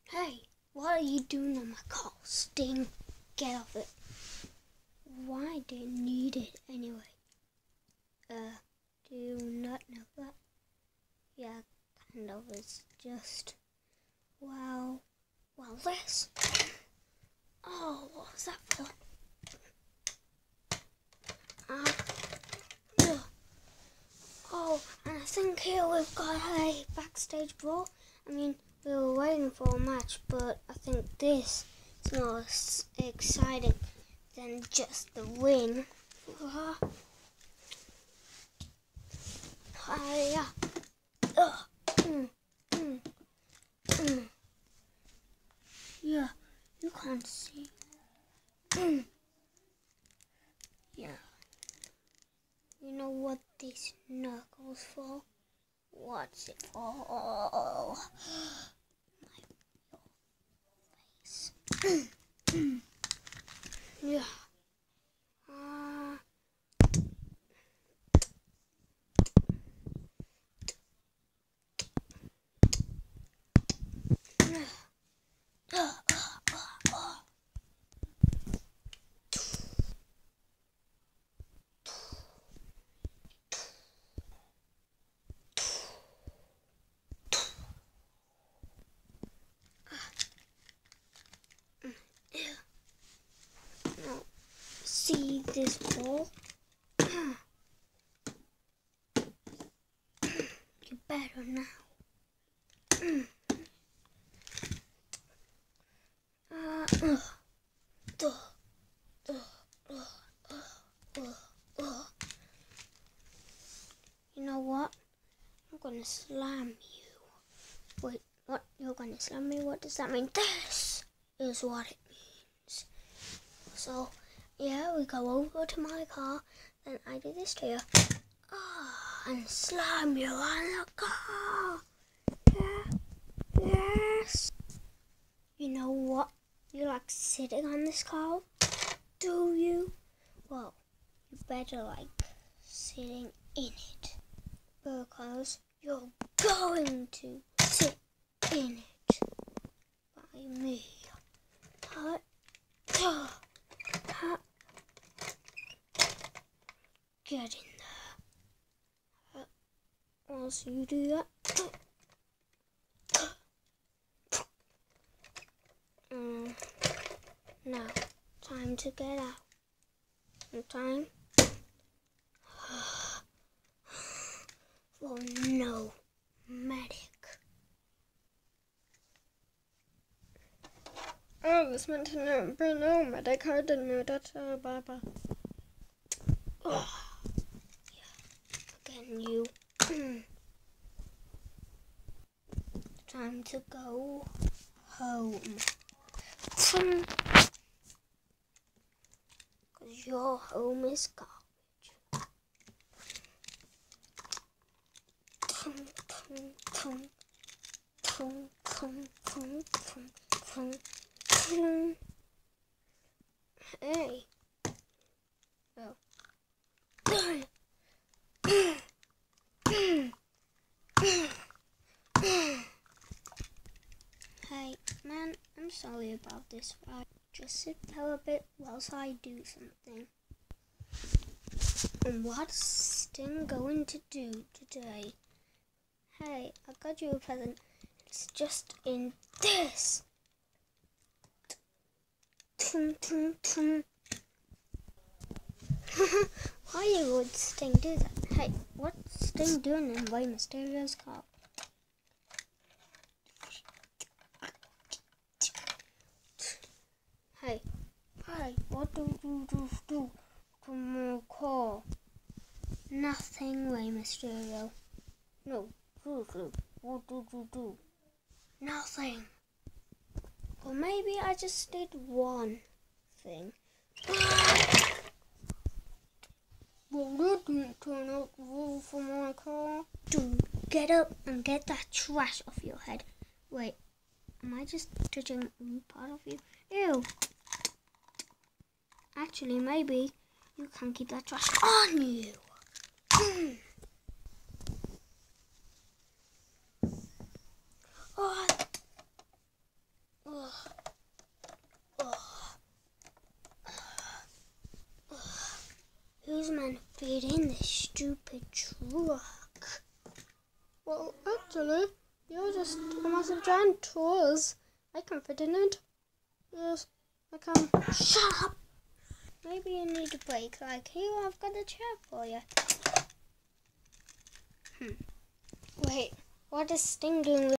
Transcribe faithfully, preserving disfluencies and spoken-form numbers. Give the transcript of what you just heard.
Hey, what are you doing on my car? Sting, get off it. Why do you need it anyway? Uh, do you not know that? Yeah, kind of. It's just, well, well, this. Oh, what was that for? Uh, ugh. Oh, and I think here we've got a backstage brawl. I mean, we were waiting for a match, but I think this is more s- exciting than just the win. Uh, uh, yeah. Ugh. Mm, mm, mm. Yeah, you can't see. Mm. Yeah. You know what this knuckles for? What's it for? Oh, my face. Yeah. Uh, uh, Now, see this ball? You better now. Uh, uh, duh, duh, uh, uh, uh, uh. You know what? I'm gonna slam you. Wait, what? You're gonna slam me? What does that mean? This is what it means. So, yeah, we go over to my car, then I do this to you. Oh, and slam you on the car. Yeah, yes. You know what? You like sitting on this car? Do you? Well, you better like sitting in it, because you're going to sit in it by me. Hut, hut, hut. Get in there. Hut. Once you do that, um, now time to get out. And time for no medic. Oh, I was meant to know, but no medic. I didn't know that. Uh, bye bye. Oh, yeah. Again, you. Time to go home. Because your home is garbage. Tum, tum, tum, tum, tum, tum, tum, tum, tum. Hey. Oh. Hey, man, I'm sorry about this, right? Just sit there a bit whilst I do something. And what's Sting going to do today? Hey, I got you a present. It's just in this. Tum, tum, tum. Why would Sting do that? Hey, what's Sting doing in Rey Mysterio's car? Hey, hey, what do you do, do to my car? Nothing, Rey Mysterio. No, seriously, what did you do? Nothing. Or maybe I just did one thing. Well, you didn't turn out the roof for my car. Dude, get up and get that trash off your head. Wait, am I just touching part of you? Ew. Actually, maybe you can keep that trash on you. Oh, Spider-Man fit in this stupid truck? Well, actually, you're just a massive giant toys. I can fit in it. Yes, I can. Shut up! Maybe you need a break. Like, here, I've got a chair for you. Hmm. Wait, what is Sting doing with